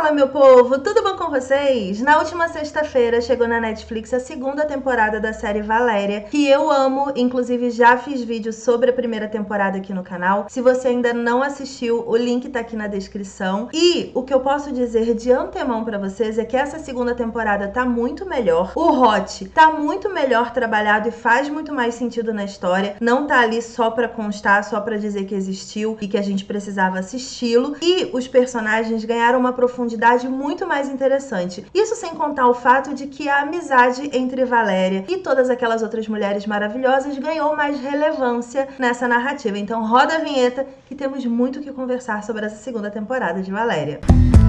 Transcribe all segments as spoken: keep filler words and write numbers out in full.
Fala, meu povo, tudo bom com vocês? Na última sexta-feira chegou na Netflix a segunda temporada da série Valéria, que eu amo, inclusive já fiz vídeo sobre a primeira temporada aqui no canal. Se você ainda não assistiu, o link tá aqui na descrição. E o que eu posso dizer de antemão pra vocês é que essa segunda temporada tá muito melhor. O Hot tá muito melhor trabalhado e faz muito mais sentido na história. Não tá ali só pra constar, só pra dizer que existiu e que a gente precisava assisti-lo. E os personagens ganharam uma profundidade muito mais interessante. Isso sem contar o fato de que a amizade entre Valéria e todas aquelas outras mulheres maravilhosas ganhou mais relevância nessa narrativa. Então roda a vinheta que temos muito o que conversar sobre essa segunda temporada de Valéria.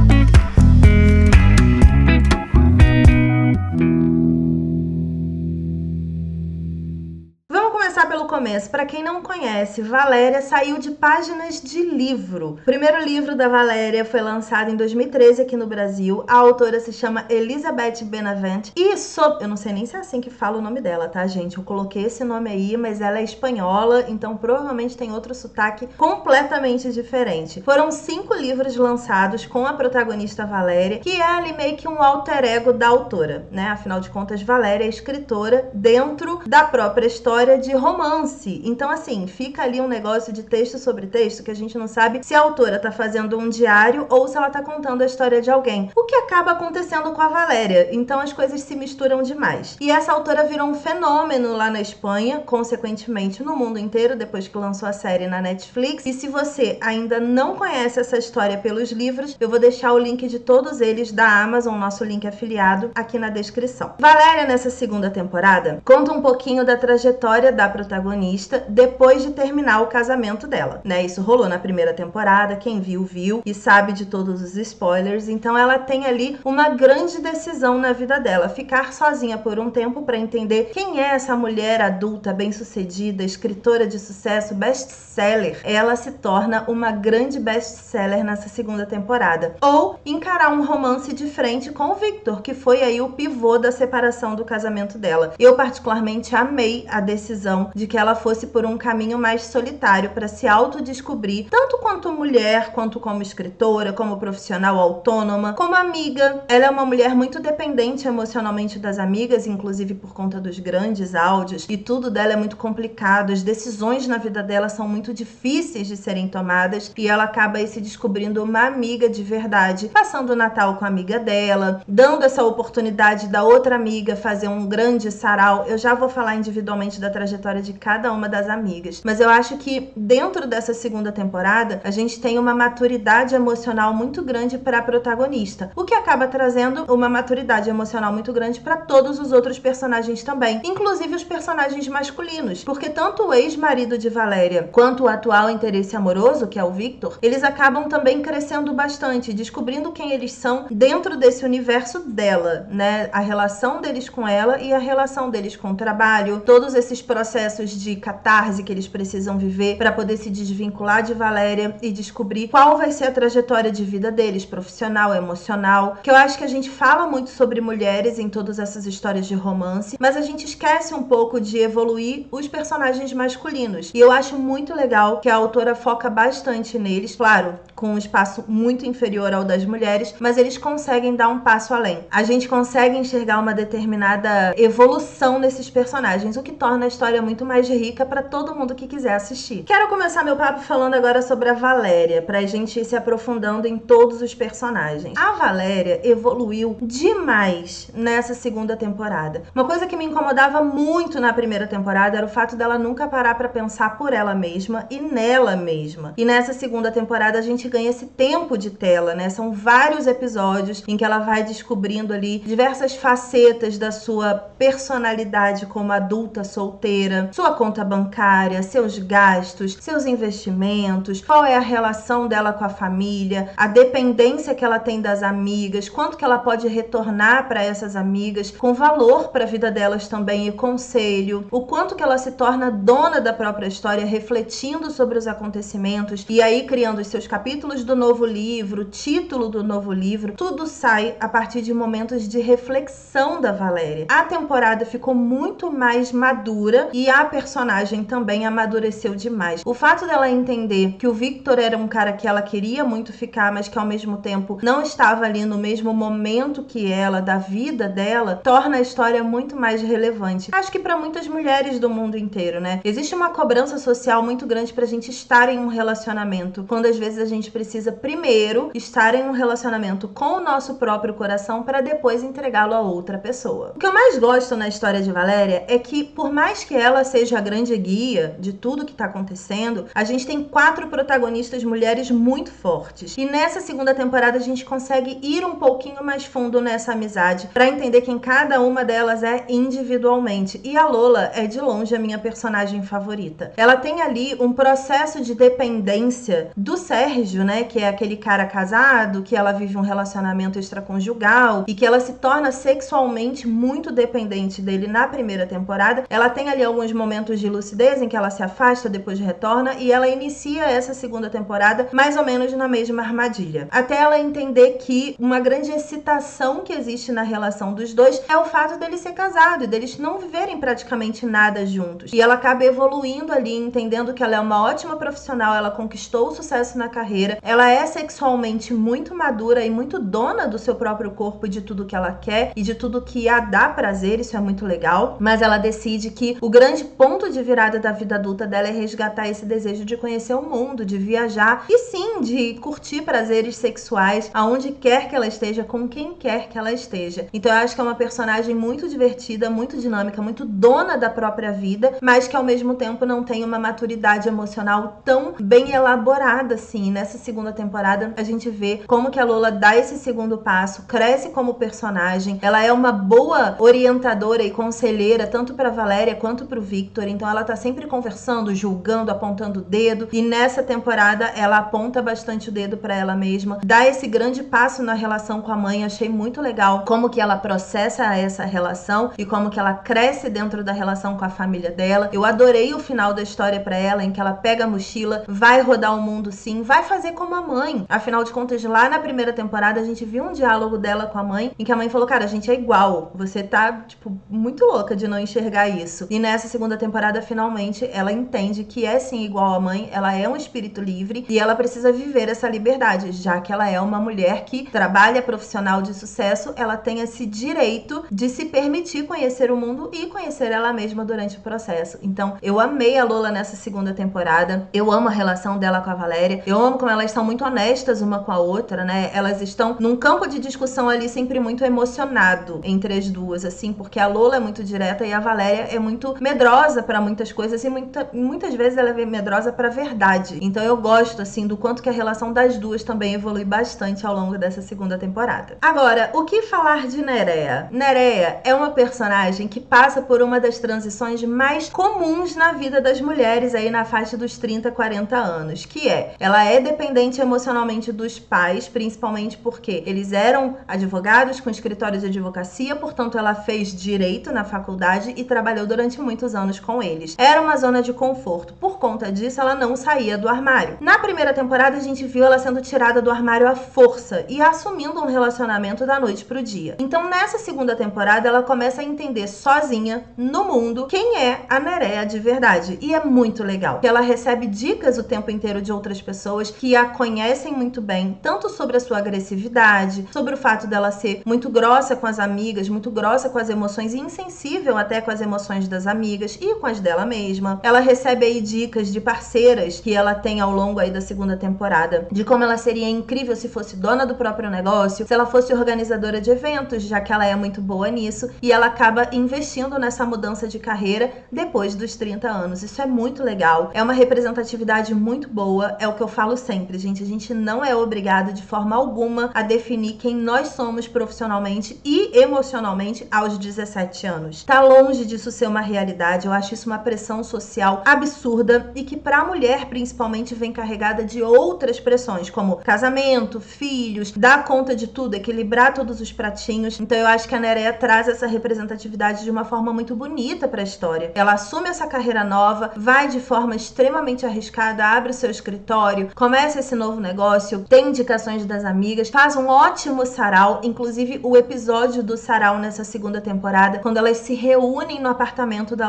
Pelo começo, para quem não conhece, Valéria saiu de páginas de livro. O primeiro livro da Valéria foi lançado em dois mil e treze aqui no Brasil. A autora se chama Elizabeth Benavent e so... eu não sei nem se é assim que fala o nome dela, tá, gente? Eu coloquei esse nome aí, mas ela é espanhola, então provavelmente tem outro sotaque completamente diferente. Foram cinco livros lançados com a protagonista Valéria, que é ali meio que um alter ego da autora, né? Afinal de contas, Valéria é escritora dentro da própria história de romance. Então, assim, fica ali um negócio de texto sobre texto que a gente não sabe se a autora tá fazendo um diário ou se ela tá contando a história de alguém. O que acaba acontecendo com a Valéria. Então, as coisas se misturam demais. E essa autora virou um fenômeno lá na Espanha, consequentemente no mundo inteiro, depois que lançou a série na Netflix. E se você ainda não conhece essa história pelos livros, eu vou deixar o link de todos eles da Amazon, nosso link afiliado, aqui na descrição. Valéria, nessa segunda temporada, conta um pouquinho da trajetória da protagonista depois de terminar o casamento dela, né? Isso rolou na primeira temporada, quem viu, viu e sabe de todos os spoilers. Então ela tem ali uma grande decisão na vida dela, ficar sozinha por um tempo para entender quem é essa mulher adulta, bem-sucedida, escritora de sucesso, best-seller. Ela se torna uma grande best-seller nessa segunda temporada. Ou encarar um romance de frente com o Victor, que foi aí o pivô da separação do casamento dela. Eu particularmente amei a decisão de que ela fosse por um caminho mais solitário para se autodescobrir, tanto quanto mulher, quanto como escritora, como profissional autônoma, como amiga. Ela é uma mulher muito dependente emocionalmente das amigas, inclusive por conta dos grandes áudios, e tudo dela é muito complicado, as decisões na vida dela são muito difíceis de serem tomadas, e ela acaba aí se descobrindo uma amiga de verdade, passando o Natal com a amiga dela, dando essa oportunidade da outra amiga fazer um grande sarau. Eu já vou falar individualmente da trajetória de cada uma das amigas, mas eu acho que dentro dessa segunda temporada a gente tem uma maturidade emocional muito grande para a protagonista, o que acaba trazendo uma maturidade emocional muito grande para todos os outros personagens também, inclusive os personagens masculinos, porque tanto o ex-marido de Valéria quanto o atual interesse amoroso, que é o Victor, eles acabam também crescendo bastante, descobrindo quem eles são dentro desse universo dela, né? A relação deles com ela e a relação deles com o trabalho, todos esses processos de catarse que eles precisam viver para poder se desvincular de Valéria e descobrir qual vai ser a trajetória de vida deles, profissional, emocional, que eu acho que a gente fala muito sobre mulheres em todas essas histórias de romance, mas a gente esquece um pouco de evoluir os personagens masculinos, e eu acho muito legal que a autora foca bastante neles, claro, com um espaço muito inferior ao das mulheres, mas eles conseguem dar um passo além. A gente consegue enxergar uma determinada evolução nesses personagens, o que torna a história muito mais rica para todo mundo que quiser assistir. Quero começar meu papo falando agora sobre a Valéria, pra gente ir se aprofundando em todos os personagens. A Valéria evoluiu demais nessa segunda temporada. Uma coisa que me incomodava muito na primeira temporada era o fato dela nunca parar pra pensar por ela mesma e nela mesma. E nessa segunda temporada a gente ganha esse tempo de tela, né? São vários episódios em que ela vai descobrindo ali diversas facetas da sua personalidade como adulta solteira, sua conta bancária, seus gastos, seus investimentos, qual é a relação dela com a família, a dependência que ela tem das amigas, quanto que ela pode retornar para essas amigas com valor para a vida delas também e conselho, o quanto que ela se torna dona da própria história, refletindo sobre os acontecimentos e aí criando os seus capítulos do novo livro, título do novo livro, tudo sai a partir de momentos de reflexão da Valéria. A temporada ficou muito mais madura e a personalidade personagem também amadureceu demais. O fato dela entender que o Victor era um cara que ela queria muito ficar, mas que ao mesmo tempo não estava ali no mesmo momento que ela, da vida dela, torna a história muito mais relevante. Acho que para muitas mulheres do mundo inteiro, né? Existe uma cobrança social muito grande pra gente estar em um relacionamento, quando às vezes a gente precisa primeiro estar em um relacionamento com o nosso próprio coração para depois entregá-lo a outra pessoa. O que eu mais gosto na história de Valéria é que, por mais que ela seja a grande guia de tudo que tá acontecendo, a gente tem quatro protagonistas mulheres muito fortes. E nessa segunda temporada a gente consegue ir um pouquinho mais fundo nessa amizade para entender quem cada uma delas é individualmente. E a Lola é de longe a minha personagem favorita. Ela tem ali um processo de dependência do Sérgio, né, que é aquele cara casado, que ela vive um relacionamento extraconjugal e que ela se torna sexualmente muito dependente dele na primeira temporada. Ela tem ali alguns momentos de lucidez em que ela se afasta, depois retorna, e ela inicia essa segunda temporada mais ou menos na mesma armadilha. Até ela entender que uma grande excitação que existe na relação dos dois é o fato dele ser casado e deles não viverem praticamente nada juntos. E ela acaba evoluindo ali, entendendo que ela é uma ótima profissional, ela conquistou o sucesso na carreira, ela é sexualmente muito madura e muito dona do seu próprio corpo e de tudo que ela quer e de tudo que a dá prazer, isso é muito legal, mas ela decide que o grande ponto de virada da vida adulta dela é resgatar esse desejo de conhecer o mundo, de viajar e sim, de curtir prazeres sexuais aonde quer que ela esteja, com quem quer que ela esteja. Então eu acho que é uma personagem muito divertida, muito dinâmica, muito dona da própria vida, mas que ao mesmo tempo não tem uma maturidade emocional tão bem elaborada assim. Nessa segunda temporada a gente vê como que a Lola dá esse segundo passo, cresce como personagem, ela é uma boa orientadora e conselheira tanto para Valéria quanto para o Victor, então ela tá sempre conversando, julgando, apontando o dedo, e nessa temporada ela aponta bastante o dedo para ela mesma, dá esse grande passo na relação com a mãe. Achei muito legal como que ela processa essa relação e como que ela cresce dentro da relação com a família dela. Eu adorei o final da história para ela, em que ela pega a mochila, vai rodar o mundo sim, vai fazer como a mãe. Afinal de contas, lá na primeira temporada a gente viu um diálogo dela com a mãe, em que a mãe falou, cara, a gente é igual, você tá, tipo, muito louca de não enxergar isso. E nessa segunda temporada, finalmente, ela entende que é sim igual à mãe, ela é um espírito livre e ela precisa viver essa liberdade, já que ela é uma mulher que trabalha, profissional de sucesso, ela tem esse direito de se permitir conhecer o mundo e conhecer ela mesma durante o processo. Então, eu amei a Lola nessa segunda temporada, eu amo a relação dela com a Valéria, eu amo como elas são muito honestas uma com a outra, né? Elas estão num campo de discussão ali sempre muito emocionado entre as duas, assim, porque a Lola é muito direta e a Valéria é muito medrosa pra muitas coisas e muita, muitas vezes ela é medrosa pra verdade. Então eu gosto, assim, do quanto que a relação das duas também evolui bastante ao longo dessa segunda temporada. Agora, o que falar de Nerea? Nerea é uma personagem que passa por uma das transições mais comuns na vida das mulheres aí na faixa dos trinta, quarenta anos, que é, ela é dependente emocionalmente dos pais, principalmente porque eles eram advogados com escritório de advocacia, portanto ela fez direito na faculdade e trabalhou durante muitos anos com eles. Era uma zona de conforto, por conta disso ela não saía do armário. Na primeira temporada a gente viu ela sendo tirada do armário à força e assumindo um relacionamento da noite pro dia. Então nessa segunda temporada ela começa a entender sozinha, no mundo, quem é a Nerea de verdade. E é muito legal, que ela recebe dicas o tempo inteiro de outras pessoas que a conhecem muito bem, tanto sobre a sua agressividade, sobre o fato dela ser muito grossa com as amigas, muito grossa com as emoções e insensível até com as emoções das amigas e com as dela mesma. Ela recebe aí dicas de parceiras que ela tem ao longo aí da segunda temporada, de como ela seria incrível se fosse dona do próprio negócio, se ela fosse organizadora de eventos, já que ela é muito boa nisso, e ela acaba investindo nessa mudança de carreira depois dos trinta anos. Isso é muito legal, é uma representatividade muito boa, é o que eu falo sempre, gente, a gente não é obrigado de forma alguma a definir quem nós somos profissionalmente e emocionalmente aos dezessete anos. Tá longe disso ser uma realidade, eu acho isso uma pressão social absurda e que pra mulher, principalmente, vem carregada de outras pressões, como casamento, filhos, dar conta de tudo, equilibrar todos os pratinhos. Então eu acho que a Nerea traz essa representatividade de uma forma muito bonita pra história. Ela assume essa carreira nova, vai de forma extremamente arriscada, abre o seu escritório, começa esse novo negócio, tem indicações das amigas, faz um ótimo sarau, inclusive o episódio do sarau nessa segunda temporada, quando elas se reúnem no apartamento da Lola pra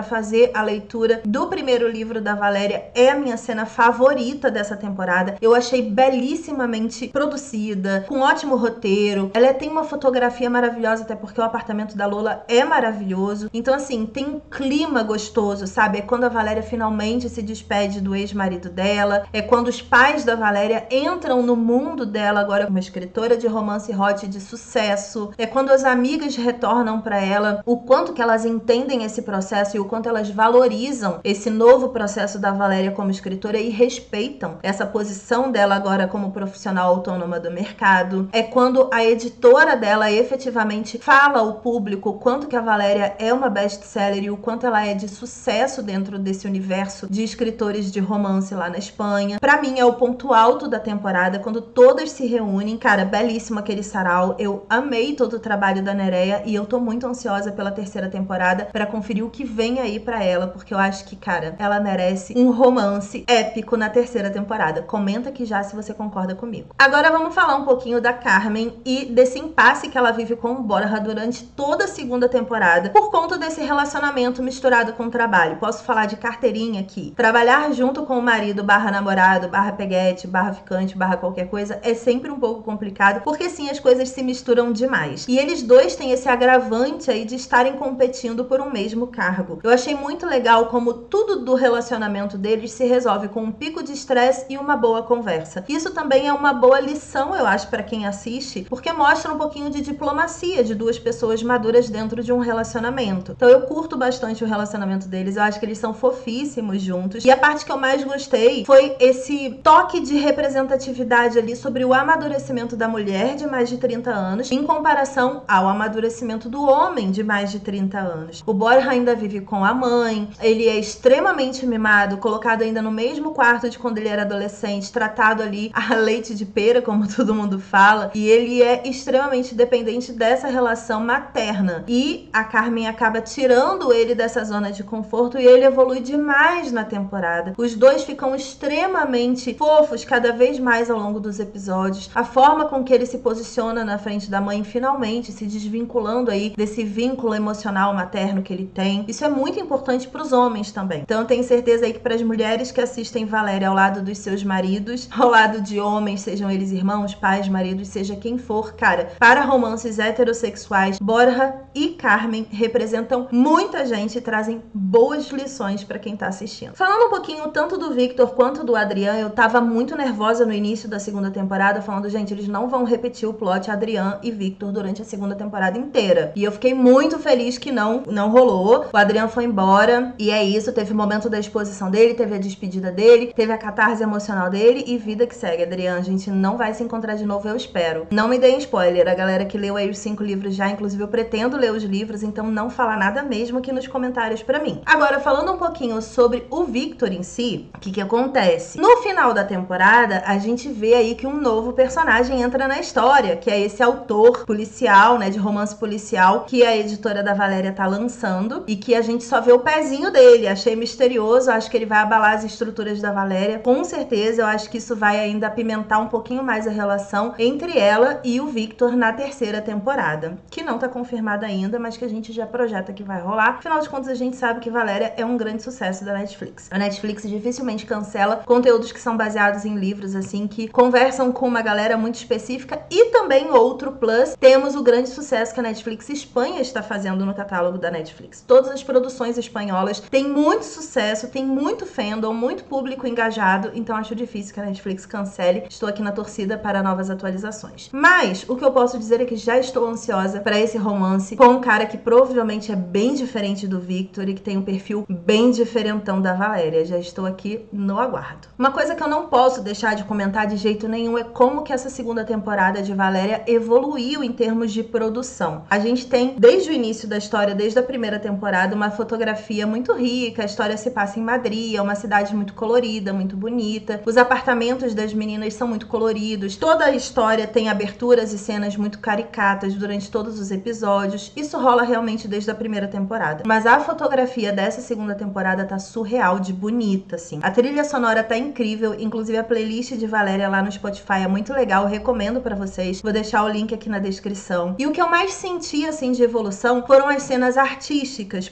fazer a leitura do primeiro livro da Valéria. É a minha cena favorita dessa temporada. Eu achei belíssimamente produzida, com ótimo roteiro. Ela tem uma fotografia maravilhosa, até porque o apartamento da Lola é maravilhoso. Então, assim, tem um clima gostoso, sabe? É quando a Valéria finalmente se despede do ex-marido dela. É quando os pais da Valéria entram no mundo dela agora como escritora de romance hot de sucesso. É quando as amigas retornam pra ela, o quanto que elas entendem esse processo e o quanto elas valorizam esse novo processo da Valéria como escritora e respeitam essa posição dela agora como profissional autônoma do mercado. É quando a editora dela efetivamente fala ao público o quanto que a Valéria é uma best-seller e o quanto ela é de sucesso dentro desse universo de escritores de romance lá na Espanha. Pra mim é o ponto alto da temporada, quando todas se reúnem. Cara, belíssimo aquele sarau. Eu amei todo o trabalho da Nereia e eu tô muito ansiosa pela terceira temporada pra conferir o que vem aí pra ela, porque eu acho que, cara, ela merece um romance épico na terceira temporada. Comenta aqui já se você concorda comigo. Agora vamos falar um pouquinho da Carmen e desse impasse que ela vive com o Borja durante toda a segunda temporada por conta desse relacionamento misturado com o trabalho. Posso falar de carteirinha aqui. Trabalhar junto com o marido barra namorado, barra peguete, barra ficante, barra qualquer coisa é sempre um pouco complicado, porque sim, as coisas se misturam demais. E eles dois têm esse agravante aí de estarem competindo por um mesmo cargo. Eu achei muito legal como tudo do relacionamento deles se resolve com um pico de estresse e uma boa conversa. Isso também é uma boa lição, eu acho, pra quem assiste, porque mostra um pouquinho de diplomacia de duas pessoas maduras dentro de um relacionamento. Então eu curto bastante o relacionamento deles, eu acho que eles são fofíssimos juntos. E a parte que eu mais gostei foi esse toque de representatividade ali sobre o amadurecimento da mulher de mais de trinta anos em comparação ao amadurecimento do homem de mais de trinta anos. O Borja ainda vive com a mãe, ele é extremamente mimado, colocado ainda no mesmo quarto de quando ele era adolescente, tratado ali a leite de pera, como todo mundo fala, e ele é extremamente dependente dessa relação materna. E a Carmen acaba tirando ele dessa zona de conforto e ele evolui demais na temporada. Os dois ficam extremamente fofos cada vez mais ao longo dos episódios. A forma com que ele se posiciona na frente da mãe, finalmente se desvinculando aí desse vínculo emocional materno que ele tem. Isso é muito importante para os homens também. Então eu tenho certeza aí que para as mulheres que assistem Valéria ao lado dos seus maridos, ao lado de homens, sejam eles irmãos, pais, maridos, seja quem for, cara, para romances heterossexuais, Borja e Carmen representam muita gente e trazem boas lições para quem tá assistindo. Falando um pouquinho tanto do Victor quanto do Adrián, eu tava muito nervosa no início da segunda temporada, falando, gente, eles não vão repetir o plot Adrián e Victor durante a segunda temporada inteira. E eu fiquei muito feliz que não, não rolou. O Adrián foi embora e é isso, teve o momento da exposição dele, teve a despedida dele, teve a catarse emocional dele e vida que segue. Adrián, a gente não vai se encontrar de novo, eu espero. Não me deem spoiler, a galera que leu aí os cinco livros já, inclusive eu pretendo ler os livros, então não falar nada mesmo aqui nos comentários pra mim. Agora, falando um pouquinho sobre o Victor em si, o que que acontece? No final da temporada, a gente vê aí que um novo personagem entra na história, que é esse autor policial, né, de romance policial, que a editora da Valéria tá lançando, e que a gente só vê o pezinho dele. Achei misterioso, acho que ele vai abalar as estruturas da Valéria, com certeza. Eu acho que isso vai ainda apimentar um pouquinho mais a relação entre ela e o Victor na terceira temporada, que não tá confirmada ainda, mas que a gente já projeta que vai rolar. Afinal de contas, a gente sabe que Valéria é um grande sucesso da Netflix. A Netflix dificilmente cancela conteúdos que são baseados em livros, assim, que conversam com uma galera muito específica. E também outro plus, temos o grande sucesso que a Netflix Espanha está fazendo no catálogo da Netflix. Todas as produções espanholas têm muito sucesso, tem muito fandom, muito público engajado, então acho difícil que a Netflix cancele. Estou aqui na torcida para novas atualizações. Mas o que eu posso dizer é que já estou ansiosa para esse romance com um cara que provavelmente é bem diferente do Victor e que tem um perfil bem diferentão da Valéria. Já estou aqui no aguardo. Uma coisa que eu não posso deixar de comentar de jeito nenhum é como que essa segunda temporada de Valéria evoluiu em termos de produção. A gente tem, desde o início da história, desde a primeira temporada, uma fotografia muito rica. A história se passa em Madrid, é uma cidade muito colorida, muito bonita. Os apartamentos das meninas são muito coloridos. Toda a história tem aberturas e cenas muito caricatas durante todos os episódios. Isso rola realmente desde a primeira temporada. Mas a fotografia dessa segunda temporada tá surreal de bonita, assim. A trilha sonora tá incrível, inclusive a playlist de Valéria lá no Spotify é muito legal, eu recomendo pra vocês. Vou deixar o link aqui na descrição. E o que eu mais senti, assim, de evolução foram as cenas artísticas. Por exemplo,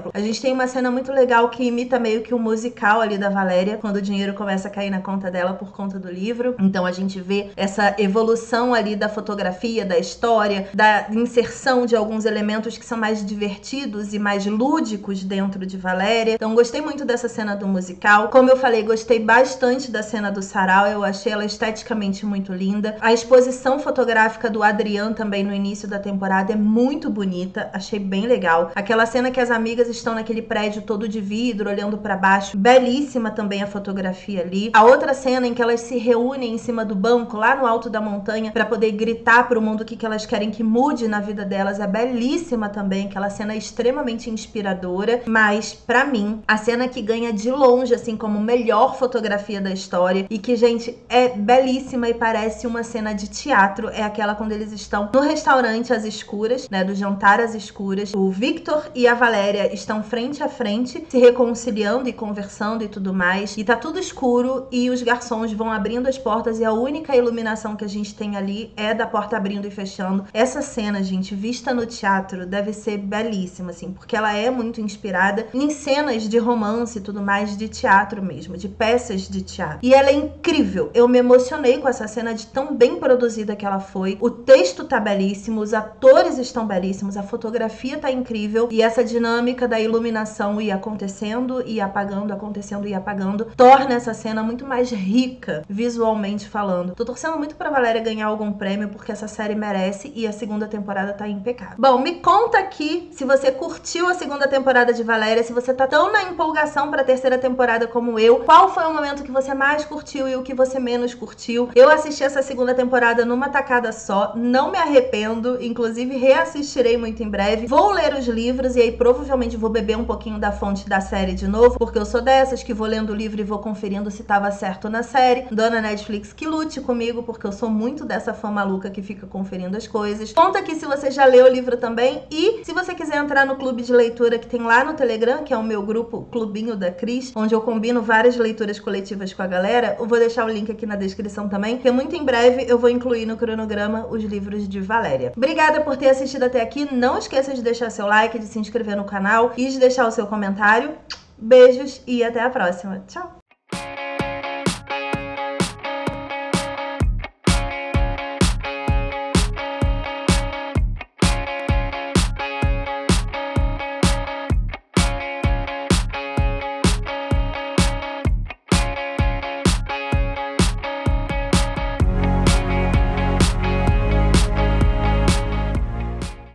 exemplo, a gente tem uma cena muito legal que imita meio que o musical ali da Valéria, quando o dinheiro começa a cair na conta dela por conta do livro. Então a gente vê essa evolução ali da fotografia, da história, da inserção de alguns elementos que são mais divertidos e mais lúdicos dentro de Valéria. Então gostei muito dessa cena do musical. Como eu falei, gostei bastante da cena do sarau, eu achei ela esteticamente muito linda. A exposição fotográfica do Adrián também no início da temporada é muito bonita, achei bem legal. Aquela cena que as amigas estão naquele prédio todo de vidro, olhando pra baixo, belíssima também a fotografia ali. A outra cena em que elas se reúnem em cima do banco, lá no alto da montanha, pra poder gritar pro mundo o que, que elas querem que mude na vida delas, é belíssima também. Aquela cena é extremamente inspiradora, mas pra mim, a cena que ganha de longe, assim, como melhor fotografia da história e que, gente, é belíssima e parece uma cena de teatro, é aquela quando eles estão no restaurante às escuras, né, do jantar às escuras. O Victor e a Valéria estão frente a frente, se reconciliando e conversando e tudo mais, e tá tudo escuro e os garçons vão abrindo as portas e a única iluminação que a gente tem ali é da porta abrindo e fechando. Essa cena, gente, vista no teatro, deve ser belíssima, assim, porque ela é muito inspirada em cenas de romance e tudo mais, de teatro mesmo, de peças de teatro. E ela é incrível. Eu me emocionei com essa cena de tão bem produzida que ela foi. O texto tá belíssimo, os atores estão belíssimos, a fotografia tá incrível e essa dinâmica da iluminação ir acontecendo e apagando, acontecendo e apagando, torna essa cena muito mais rica, visualmente falando. Tô torcendo muito pra Valéria ganhar algum prêmio, porque essa série merece e a segunda temporada tá impecável. Bom, me conta aqui se você curtiu a segunda temporada de Valéria, se você tá tão na empolgação pra terceira temporada como eu, qual foi o momento que você mais curtiu e o que você menos curtiu. Eu assisti essa segunda temporada numa tacada só, não me arrependo, inclusive reassistirei muito em breve. Vou ler os livros e aí provavelmente vou beber um pouquinho da fonte da série de novo, porque eu sou dessas que vou lendo o livro e vou conferindo se tava certo na série. Dona Netflix que lute comigo, porque eu sou muito dessa fã maluca que fica conferindo as coisas. Conta aqui se você já leu o livro também e se você quiser entrar no clube de leitura que tem lá no Telegram, que é o meu grupo Clubinho da Cris, onde eu combino várias leituras coletivas com a galera, eu vou deixar o link aqui na descrição também, porque muito em breve eu vou incluir no cronograma os livros de Valéria. Obrigada por ter assistido até aqui, não esqueça de deixar seu like, de se inscrever no canal e de deixar o seu comentário. Beijos e até a próxima. Tchau!